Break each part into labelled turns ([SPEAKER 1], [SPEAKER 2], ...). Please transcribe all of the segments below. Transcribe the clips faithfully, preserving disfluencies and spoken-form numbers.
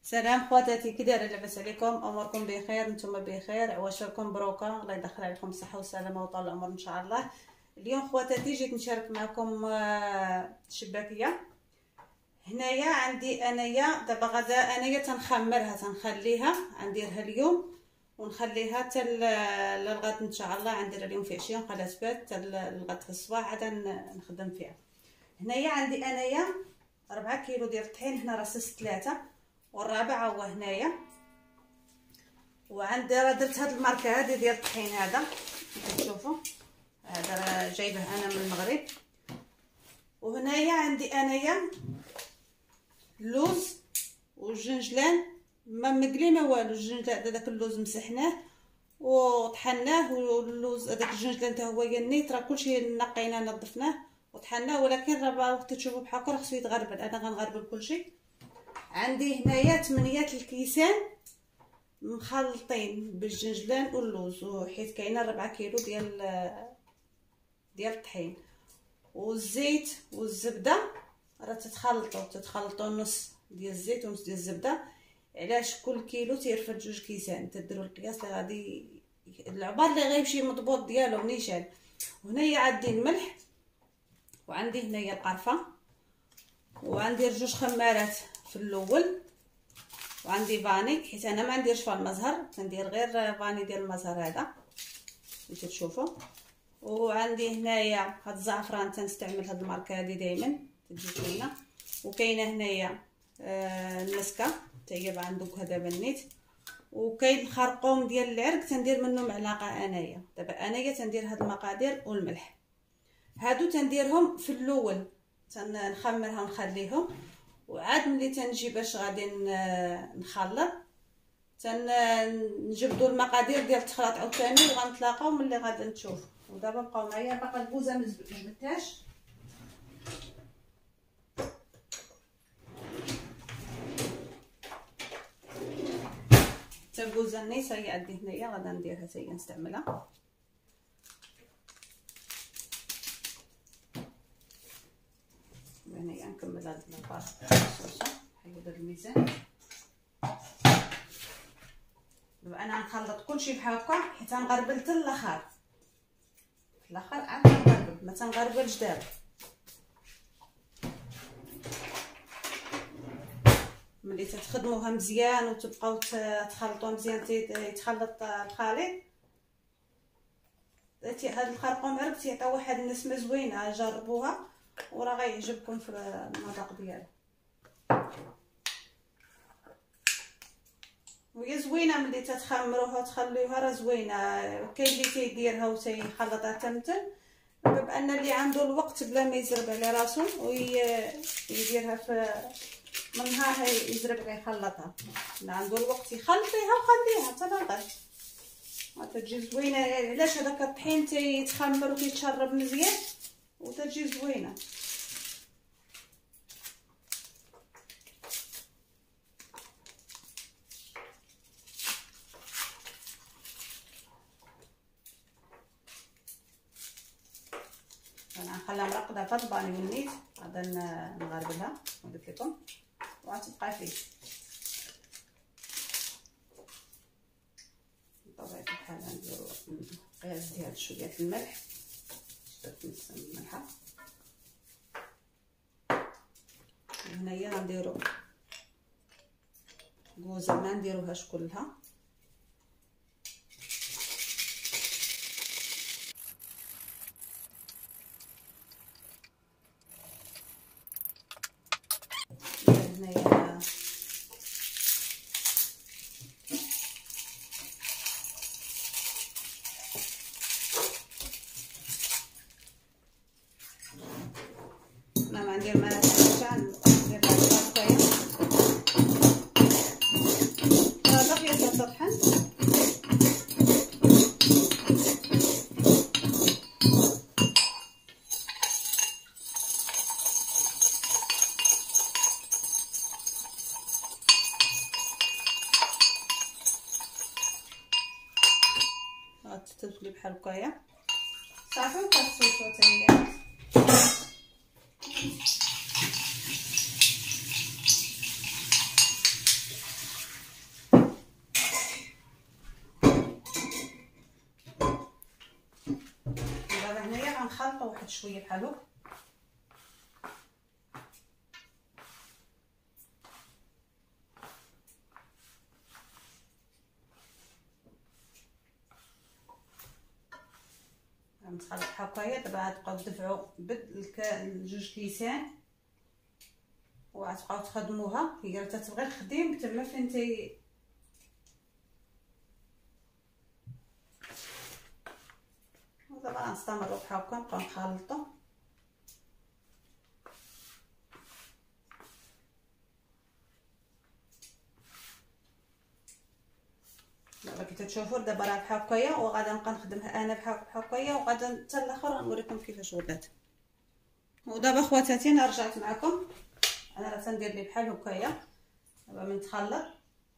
[SPEAKER 1] سلام خواتاتي، كي دايرين؟ لاباس عليكم؟ اموركم بخير؟ نتوما بخير؟ عواشركم بروكه، الله يدخل عليكم الصحه والسلامه وطول العمر ان شاء الله. اليوم خواتاتي جيت نشارك معكم شباكيه. هنايا عندي انايا دابا غدا انايا تنخمرها تنخليها نديرها اليوم ونخليها حتى للغد ان شاء الله. غنديرها اليوم في عشيه ونخليها تبات حتى للغد في الصباح عاد نخدم فيها. هنايا عندي انايا ربعة كيلو ديال الطحين، هنا راه سست ثلاثة والرابع هو هنايا. وعندي راه درت هاد الماركه هادي ديال الطحين، هذا كتشوفوا هذا راه جايبه انا من المغرب. وهنايا عندي انايا اللوز والجنجلان ما مقلي ما والو. الجنجلان داك اللوز مسحناه وطحناه، واللوز هذاك الجنجلان حتى هو ينيت، راه كلشي نقيناه نظفناه وطحناه، ولكن راه وقت تشوفوا بحال هكا خصو يتغربل. انا غنغربل كلشي. عندي هنايا ثمانية الكيسان مخلطين بالجنجلان واللوز، وحيت كاينه ربعة كيلو ديال ديال الطحين. والزيت والزبده راه تتخلطوا تتخلطوا نص ديال الزيت ونص ديال الزبده. علاش؟ كل كيلو تيرفد جوج كيسان، تديروا القياس اللي غادي العبار اللي غيمشي مضبوط ديالو نيشان. وهنايا عندي الملح، وعندي هنايا القرفه، وعندي جوج خمارات في الاول، وعندي فاني حيت انا ما نديرش فان مزهر، كندير غير فاني ديال المزهر هذا اللي تشوفوا. وعندي هنايا هاد الزعفران تنستعمل هاد الماركه هذه دائما تجي زوينه. وكاينه هنايا آه النسكه حتى هي عندك هذا بنيت. وكاين الخرقوم ديال العرق تندير منه معلقه انايا. دابا انايا تندير هاد المقادير والملح هادو تنديرهم في الاول، تنخمرها ونخليهم، وعاد ملي تنجي باش غادي نخلط تنجبدوا المقادير ديال التخلاط عاوتاني وغنتلاقاو ملي غادي نشوف. ودابا بقاو معايا باقا البوزه ما جبدتهاش. حتى البوزه النيسه هي عندي هنايا غادا نديرها حتى هي نستعملها. هنايا نكمل هاد الباط حيد هاد الميزان. دابا انا غنخلط كلشي بحال هكا حيت غنغربل حتى الاخر، في الاخر عاد غنغربل، ما تنغربلش دابا. ملي تتخدموها مزيان وتبقاو تخلطوها مزيان يتخلط الخليط، هاد الخرقوم عرق تيعطي واحد النسمه زوينه. جربوها وراه غيعجبكم في المذاق ديالو. وهي زوينه ملي تتخمروها وتخليوها راه زوينه. كاين اللي تيديرها وتيخلطها تمتل، بان اللي عنده الوقت بلا ما يزرب على راسو ويديرها في من نهار يزرب عليه يخلطها. اللي عنده الوقت يخلطيها وخليها حتى للغد تجي زوينه. علاش؟ هذاك الطحين تيتخمر وتيتشرب مزيان وتجي زوينه. انا نخليها مرقده في الباني والنيت، غادا نغربلها قلت لكم وغتبقى فيه بطبيعه الحال. نديرو القياس ديال شويه الملح، درت نص الملحه. هنايا غنديرو كوزه ما نديروهاش كلها. هنايا انا ما ندير معاها حتى ندير لها شويه هذا غير تطحن. غتتفلي بحال هكايا صافي وكتصوصو حتى هي. واحد شويه بحال هكا. غنخلط بحال هكايا. دابا غتبقاو تدفعوا بجوج كيسان وغتبقاو تخدموها. هي تتبغي الخديم تما فين تي دابا غنستمروا بحال هكا نبقاو نخلطوا. دابا كي تشوفوا دابا راه بحال هكايا وغادي نبقى نخدمها انا بحال هكايا وغادي حتى الاخر غنوريكم كيفاش ولات. ودابا خواتاتي انا رجعت معكم. انا راه تندير لي بحال هكايا. دابا من تخلط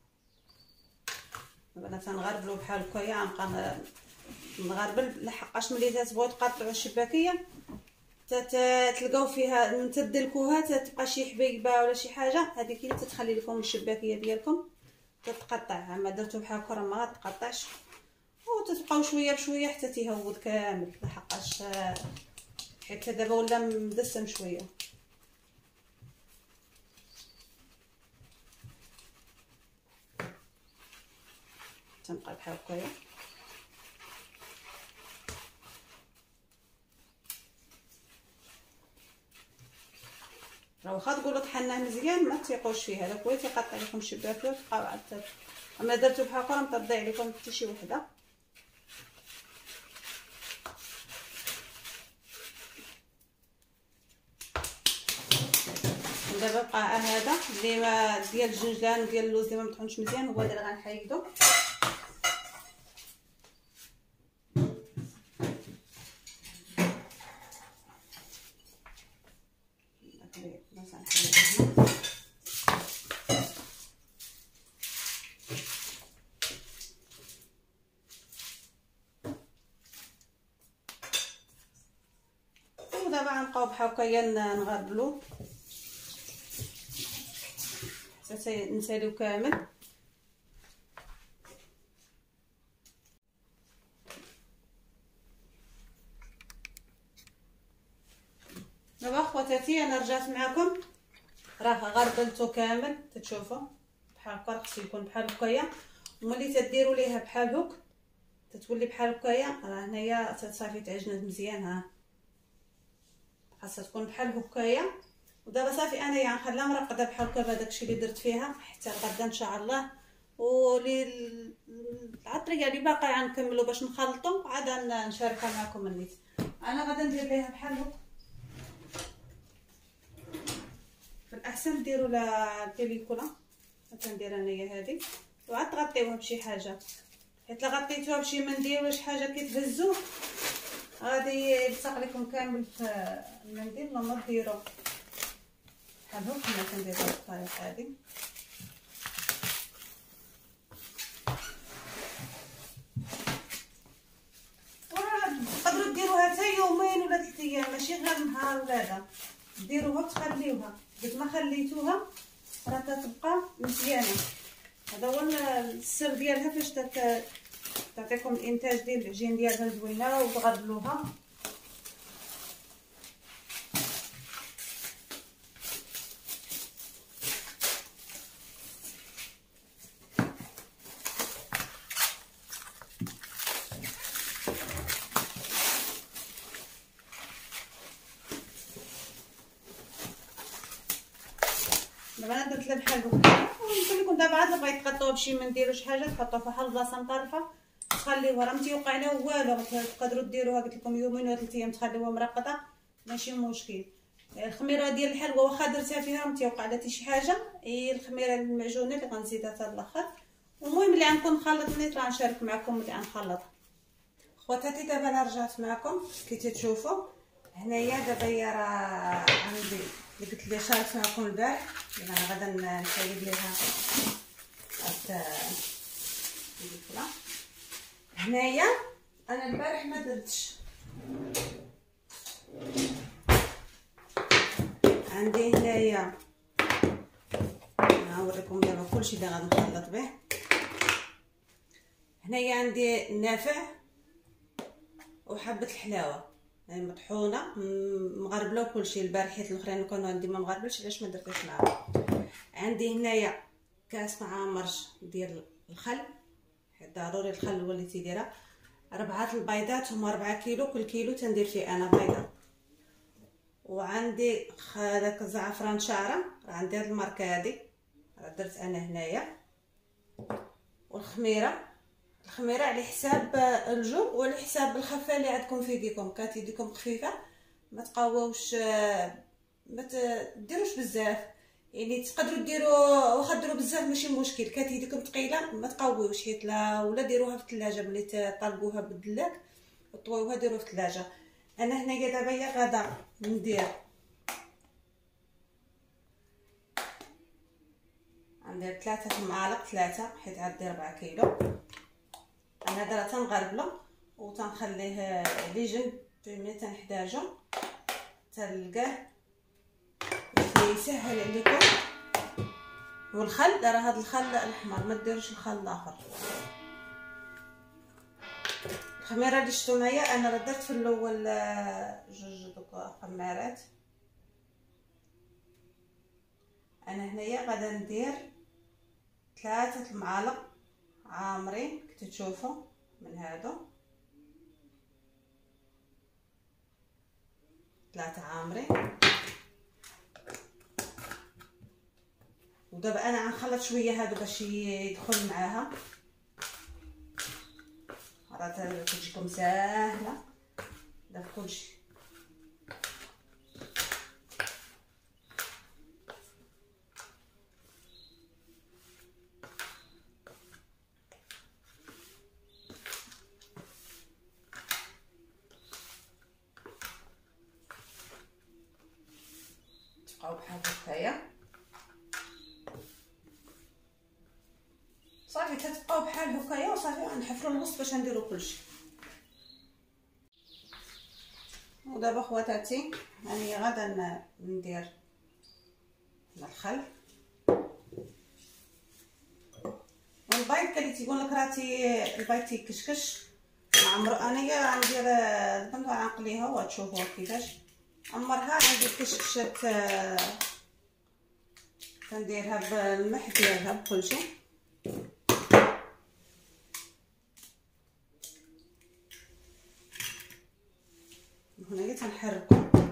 [SPEAKER 1] دابا انا تنغربلو بحال هكايا. غنبقى نغربل لحقاش ملي تتبغيو تقطعوا الشباكيه تلقاو فيها من تدلكوها تتبقى شي حبيبه ولا شي حاجه، هذيك اللي تتخلي لكم الشباكيه ديالكم تتقطع. اما درتو بحال هكا راه ما غتقطعش وتتبقاو شويه بشويه حتى تيهود كامل. لحقاش حيت دابا ولا مدسم شويه. تنبقى بحال هكايا. راه واخا تقولوا طحناه مزيان ما تيقوش فيه، هذاك هو تيقطع لكم الشباكه وتبقاو عاد. اما درتو بحال هكا راه ما تضيع لكم حتى شي وحده. دابا بقى هذا اللي ما ديال الجنجلان وديال اللوز اللي ما مطحونش مزيان هو اللي غنحيدو. ودابا غنبقاو بحال هكايا نغربلو حتى نساليو كامل. دابا خواتاتي انا رجعت معكم. راه غربلتو كامل تتشوفوا بحال هكا. خصو يكون بحال هكايا. وملي تديروا ليها بحال هك تتولي بحال هكايا. راه هنايا صافي تعجنات مزيان. ها خاصها تكون بحال هكايا. ودابا صافي انايا غنخليها مرقده بحال هكا بهذاك الشيء اللي درت فيها حتى غدا ان شاء الله. ولي العطريه اللي باقي غنكملوا باش نخلطوا عاد نشاركها معكم النيت. انا غادا ندير ليها بحال هكا. في الاحسن ديروا لا البيليكولا. كندير انايا هذه وعاد تغطيوها بشي حاجه، حيت لا غطيتوها بشي منديل ولا شي حاجه كيتهزوا غادي يلصق لكم كامل في المنديل. ما ديروا بحال هكا. كما كنديروا بالطريقه هذه. تقدروا ديروها حتى يومين ولا ثلاث ايام ماشي غير نهار ولا هذا. ديروها وتخليوها قد ما خليتوها راه تتبقى مزيانه. هذا هو السر ديالها فاش تعطيكم الانتاج ديال العجين ديالها زوينه. وتغربلوها دابا انا درت لها بحال هكا. ونقول لكم دابا عاد بغيت تغطوها بشي منديل وشي حاجه تحطوها في واحد البلاصه مطرفه تخليوها. راه متيوقع لها والو. تقدروا ديروها قلت لكم يومين ولا ثلاث ايام تخليوها مرقده ماشي مشكل. الخميره ديال الحلوه واخا درتها فيها راه متيوقع لها حتى شي حاجه. هي الخميره المعجونه اللي غنزيدها حتى الاخر. المهم اللي غنكون نخلط النيت راه نشارك معكم اللي غنخلطها. خواتاتي دابا انا رجعت معكم كي تشوفوا هنايا. دابا هي راه عندي اللي قلت لي شاركت معكم البارح. انا غادا نحيد ليها حتى الفلا. هنايا انا البارح ما درتش. عندي هنايا نوريكم دابا كلشي اللي غادي نخلط به. هنايا عندي النافع وحبه الحلاوه. يعني مطحونه مغربله وكلشي. البارحيت الاخرين كانوا عندي ما مغربلش، علاش ما درتوش معاهم. عندي هنايا كاس مع مرش ديال الخل، حيت ضروري الخل هو اللي تيديرها. ربعه البيضات هما ربعة كيلو، كل كيلو تندير فيه انا بيضه. وعندي هذاك الزعفران شعره، راه عندي هاد الماركه هادي راه درت انا هنايا. والخميره، الخميره على حساب الجو وعلى حساب الخفه اللي عندكم في يديكم. كانت يديكم خفيفه ما تقاووش، ما تديروش بزاف، يعني تقدروا ديروا واخا ديروا بزاف ماشي مشكل. كانت يديكم ثقيله ما تقاويوش، حيت لا ولا ديروها في الثلاجه ملي تطلبوها بالدلاك طويوها ديروها في الثلاجه. انا هنايا دابا يا غدا ندير ندير ثلاثة معالق، ثلاثة حيت عندي ربعة كيلو. انا هذا راه تنغربله وتنخليه لي جنب ملي تنحتاجو تلقاه باش يسهل عليكم. والخل راه هذا الخل الاحمر، ما ديروش الخل الاخر. الخميره اللي شفتوا معايا انا راه درت في الاول جوج دوك خمارات. انا هنايا غادا ندير ثلاثة المعالق عامرين كنتو تشوفوا من هادو، ثلاثة عامرين. ودابا انا غنخلط شويه هادو باش يدخل معاها، راه تجيكم ساهله داك كلشي. تبقاو بحال هكايا صافي، تتبقاو بحال هكايا وصافي. غنحفروا الوسط باش نديروا كلشي. ودابا خواتاتي راني غادا ندير الخل والبيض. كلي تيقول لك راه تي البيض تيكشكش ما عمرو. انايا غندير البنت غنقليها وتشوفوها كيفاش عمرها. عندي كشكشات كنديرها بالملح ديالها بكلشي. هنايا تنحركو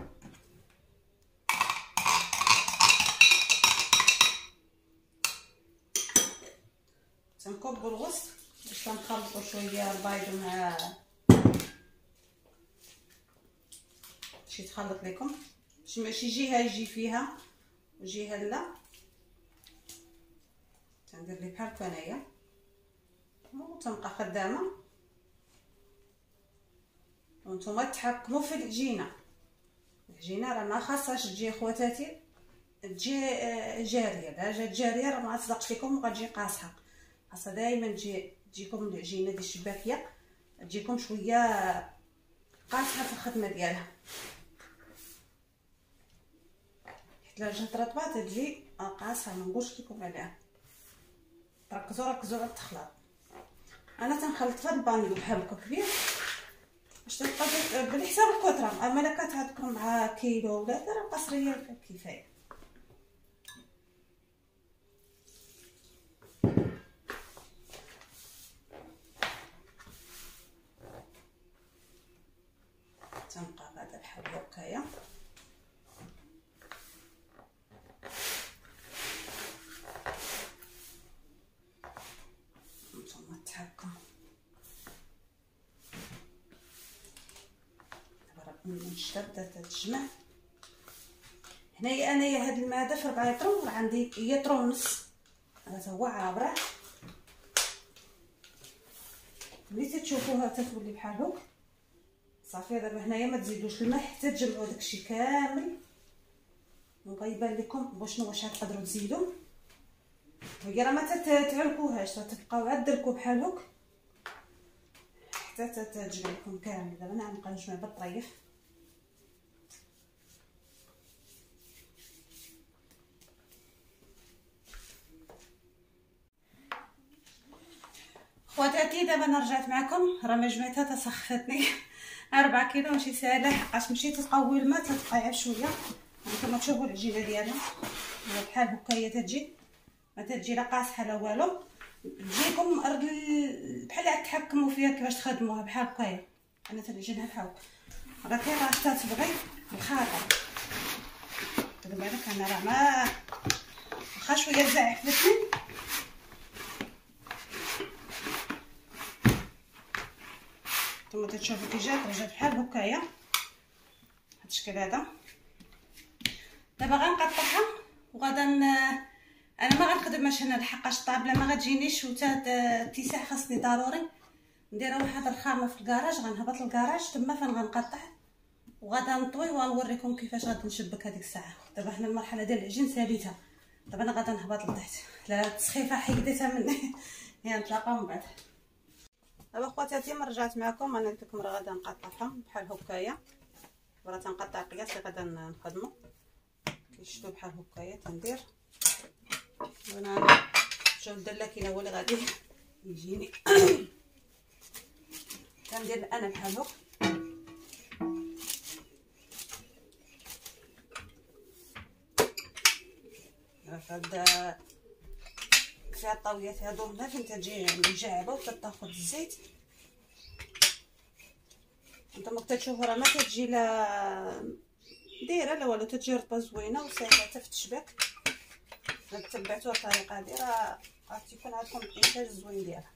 [SPEAKER 1] تنكبو الوسط باش تنخلطو شويه البيض مع شي تخلط لكم باش ماشي جهه يجي فيها وجهه لا. تندير لي بحال هكا انايا وتنبقى خدامه. وانتم تحكموا في العجينه. العجينه راه ما خاصهاش تجي خواتاتي تجي جاريه. لا جات جاريه راه ما تصدقش لكم وغتجي قاصحه. خاصها دائما تجي تجيكم العجينه ديال الشباكيه تجيكم شويه قاصحه في الخدمه ديالها، حيت لا جات رطبه تجي قاصحه. ما نقولش لكم عليها. ركزوا ركزوا على التخلاط. انا تنخلط في البانيو بحال هكا كبير باش تبقى بالحساب الكتره. اما الا كانت عندكم مع كيلو ولا راه قصريه كفايه. تنبقى بعدا بحال هكايا. نتوما تحكموا. دابا راه منشده تتجمع. هنايا انايا هاد الماده في ربعة لتر راه عندي هي طرو ونص. هذا هو عابره. ملي تشوفوها تتولي بحال هكا صافي. دابا هنايا ما تزيدوش الماء حتى تجمعوا داكشي كامل. وغيبان لكم شنو واش غتقدروا تزيدوا. هي راه ما تتعلكوهاش، راه تبقاو عاد دركو بحال هكا حتى تتجمع لكم كامل. دابا انا غنبقى نجمع بالطريف. خواتاتي دابا انا رجعت معكم. راه ما جمعتها تسخفتني. أربعة كيلو ماشي ساهله، حقاش مشيت تقوي الماء تتقيع شويه. كما تشوفوا العجينه ديالها بحال هكايا تجي، ما تجي لا قاصحه لا والو، تجيكم بحال تحكموا فيها كيفاش تخدموها بحال هكايا. انا تنعجنها بحال هكا، راه كاين راه تتبغي الخاطر دابا بالك انا راه ما واخا شويه زعفتني. نتوما تتشوفوا كي جات رجعت بحال هكايا بهذا الشكل هذا. دابا غنقطعها وغادا انا ما غنخدمهاش هنا لحقاش الطابله ما غتجينيش وتا اتساع خاصني ضروري نديرها واحد الخامه في الكراج. غنهبط للكراج تما فين غنقطع وغادا نطوي وغنوريكم كيفاش غادي نشبك هذيك الساعه. دابا حنا المرحله ديال العجين ساليتها، دابا انا غادا نهبط لتحت. لا التسخيفه حيدتها مني يا نتلاقاو من بعد. دابا خواتاتي ما رجعت معكم، انا قلت لكم راه غادا نقطعها بحال هكايا، راه تنقطع القياس اللي غادا نخدمو. كيشدو بحال هكايا تندير وانا شوف الدلاكينه هو اللي غادي يجيني كندير انا بحال هكا. هاد فيها الطاويات هادو هنا فين تجي مجعبه وتاخذ الزيت. نتوما كتشوفوا راه ما كتجي لا دايره لا والو، تجي رطبه زوينه وسهله حتى في التشباك. الا تبعتوا الطريقه هذه راه غتكون عندكم الانتاج الزوين ديالها.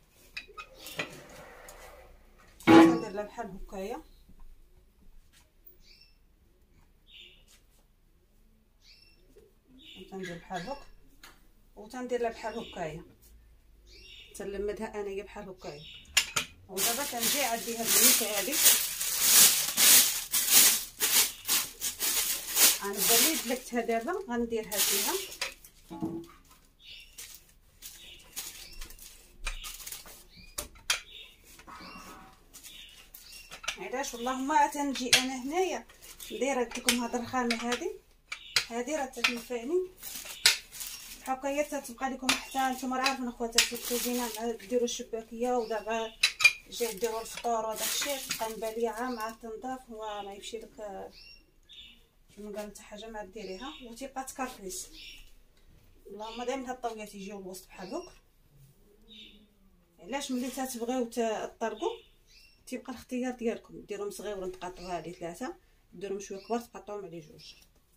[SPEAKER 1] ندير لها بحال هكايا وتندير بحال هكا وتندير لها بحال هكايا تنلمدها انايا بحال هكايا. ودابا كنجي عندي هاد الميكه هادي غنبدا لي دلكتها دابا غنديرها فيها. علاش والله ما تنجي انا هنايا ندير لكم هاد الخامه هادي هادي راه تتنفعني بحال هكايا تتبقى لكم حتى نتوما راه عارفين اخواتاتي الكوزينه مع ديروا الشباكيه ودابا جاي ديروا الفطور وداكشي تبقى مباليه مع التنظاف وما يمشي لك كما قال حتى حاجه ما ديريها وتيبقى تكرفيس. اللهم دائما هاد الطاويات يجيو الوسط بحال هكا. علاش ملي تتبغيو تطرقوا تيبقى الاختيار ديالكم، ديروهم صغيورين تقطعوها على ثلاثه، ديروهم شويه كبار تقطعوهم على جوج.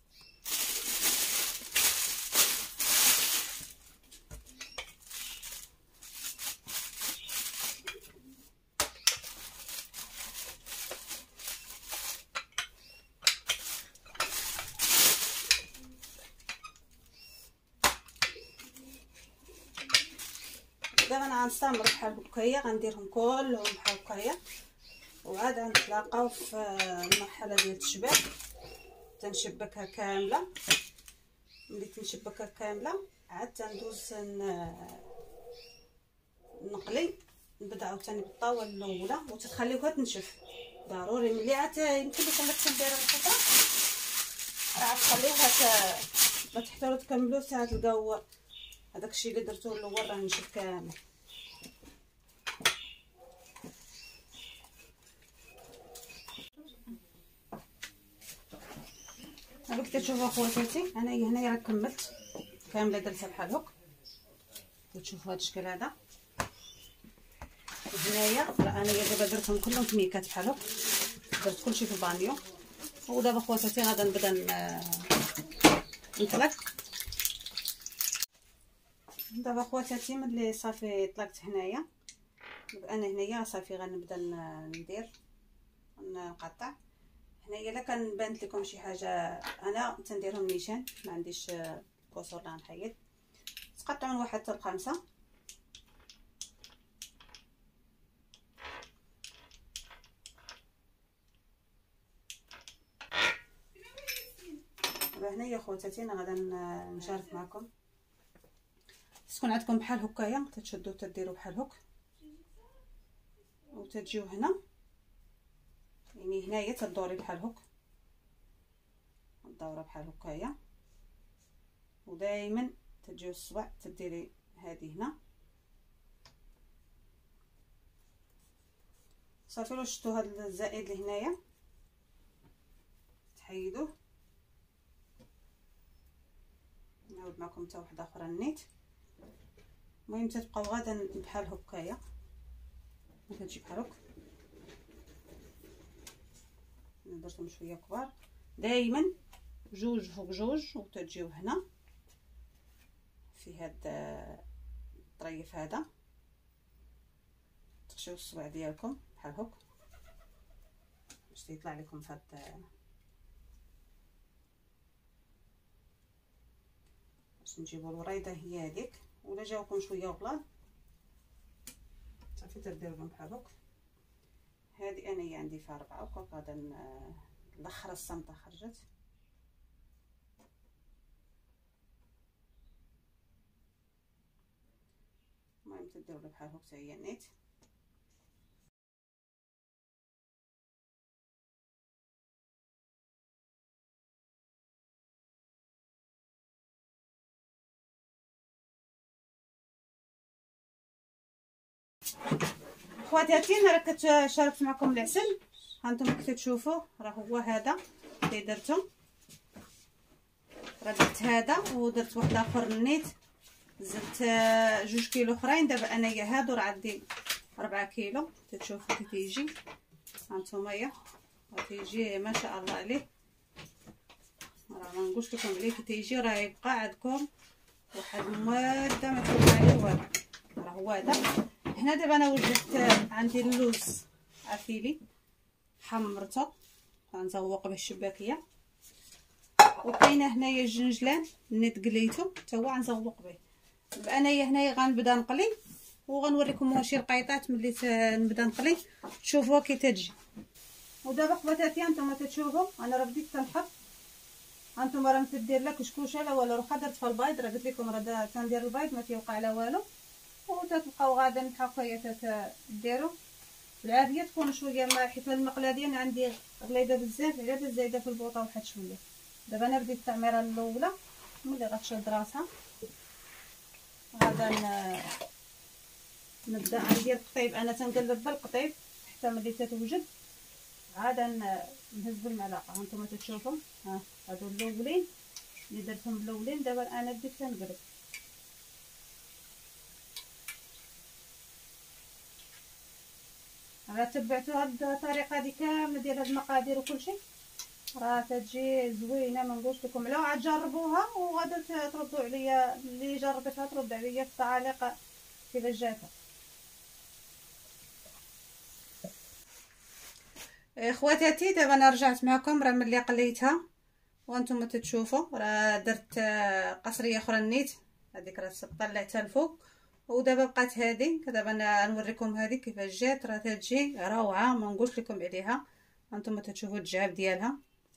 [SPEAKER 1] دابا انا غنستمر بحال هكايا غنديرهم كلهم بحال هكايا وعاد غنتلاقاو في المرحله ديال التشباك. تنشبكها كامله، ملي تنشبكها كامله عاد تندوز نقلي نبدا عاوتاني بالطاوله الاولى وتتخليوها تنشف ضروري. ملي عاد يمكن لكم داك التنديره الخضراء راه تخليوها ما تحتاجوا تكملوا حتى تلقاو هذاك الشيء اللي درتوه الاول راه نشف كامل. هاك كتشوفوا اخواتاتي انا هنايا راه كملت كامله درتها بحال هكا. كتشوفوا هذا الشكل هذا هنايا راه انايا دابا درتهم كلهم في ميكات بحال هكا، درت كلشي في البانيو. ودابا اخواتاتي غادا نبدا نطلق. دابا اخواتاتي ملي صافي طلقت هنايا انا هنايا صافي غنبدا ندير نقطع. هنايا الا كان بانت لكم شي حاجه انا تنديرهم نيشان، ما عنديش كسور لا نحيد. تقطعوا من واحد حتى لخمسة. دابا هنايا خواتاتي انا غادا نشارك معكم. تكون عندكم بحال هكايا تتشدوا تديروا بحال هكا وتجيو هنا يعني هنايا تدوري بحال هكا الدوره بحال هكايا ودائما تجيو الصبع تديري هذه هنا صافي. لو شفتوا هذا الزائد اللي هنايا تحيدوه. نعاود معكم حتى وحده اخرى النيت. المهم تتبقاو غادا بحال هكايا، كتجي بحال هكا. درتهم شويه كبار، دائما جوج فوق جوج، وتجيو هنا في هاد الطريف هذا تخشيو الصبع ديالكم بحال هكا باش يطلع لكم في هاد، باش نجيبو الوريضه هي هذيك. ولا جاوكم شويه غلاظ صافي تديروا لهم بحال هكا. هذه انايا عندي فيها ربعه وكا غادا الاخر الصمته خرجت. المهم تديروا له بحال هكا هي نيت. خواتاتي انا راه كتشاركت معكم العسل، هانتوما كي تشوفوا راه هو هذا اللي درتو. راه درت هذا ودرت واحد اخر نيت، زدت جوج كيلو اخرين. دابا انايا هادو راه عندي ربعة كيلو. تتشوفوا كي تيجي هانتوما يا تيجي ما شاء الله عليه. راه ما نقولش لكم عليه كي تيجي راه يبقى عندكم واحد الماده ما تبقى عليه والو. راه هو هذا. هنا دابا انا وجدت عندي اللوز عفيلي حمرته غنزوق به الشباكيه، وكاينه هنايا الجنجلان نيت قليته حتى هو غنزوق به. دابا انايا هنايا غنبدا نقلي وغنوريكم شي القيطات ملي نبدا نقلي تشوفوها كي تجي. ودابا خواتاتي هانتوما تتشوفوا انا راه بديت تنحط. هانتوما راه متدير لا كشكوشه لا والو، راه درت في البيض. راه قلت لكم راه تندير البيض ما تيوقع لا والو. وتتبقاو غادا بحال هكايا تديروا بالعافيه. تكون شويه ما حيت المقله ديالنا عندي غليظه بزاف على باش زايده في البوطه واحد شويه. دابا انا بديت التعميره الاولى ملي غتشد راسها غادا نبدا ندير القطيب. انا تنقلب بالقطيب حتى ملي تتوجد عاده نهز بالمعلقه. هانتوما تتشوفوا ها هادو الاولين اللي درتهم الاولين. دابا انا بديت تنقلب. راه تبعتوا هاد الطريقه هذه كامله ديال هاد المقادير وكلشي راه تجي زوينه. ما نقولش لكم لا، عاد جربوها وغادا تردوا عليا. اللي جربتها ترد عليا في التعاليق كيفاش جاتها. اخواتاتي دابا انا رجعت معكم راه ملي قليتها وانتم تتشوفوا راه درت قصريه اخرى نيت. هذيك راه طلعتها الفوق ودابا بقات هذه. دابا انا نوريكم هذه كيفاش جات. راه تجي روعه ما نقولش لكم عليها. هانتوما تشوفوا الجعاب ديالها،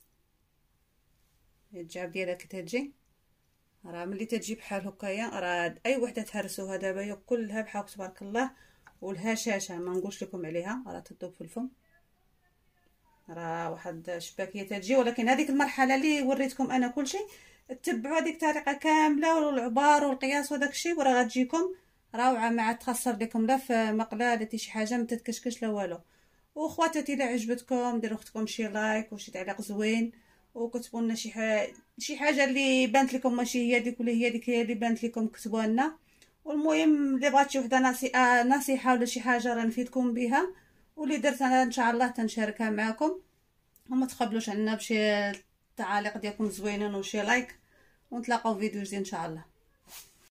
[SPEAKER 1] الجعاب ديالها كي تجي راه ملي تجي بحال هكايا راه اي وحده تهرسوها دابا كلها بحال تبارك الله. والهشاشه ما نقولش لكم عليها راه تذوب في الفم. راه واحد شباكيه تجي. ولكن هذيك المرحله اللي وريتكم انا كلشي تتبعوا هذيك الطريقه كامله والعبار والقياس وداك الشيء وراه غتجيكم روعه. ما عاد تخسر لكم لا في مقله لا شي حاجه ما تتكشكش لا والو. واخواتاتي الا عجبتكم ديروا اختكم شي لايك وشي تعليق زوين وكتبوا لنا شي حاجه شي حاجه اللي بانت لكم ماشي هي ديك ولا هي ديك هي اللي بانت لكم كتبوها لنا. والمهم اللي بغات شي وحده نصيحه نصيحه ولا شي حاجه راه نفيدكم بها واللي درت انا ان شاء الله تنشاركها معكم. وما تقبلوش عنا بشي تعاليق ديالكم زوينين وشي لايك. ونتلاقاو في فيديو جديد ان شاء الله.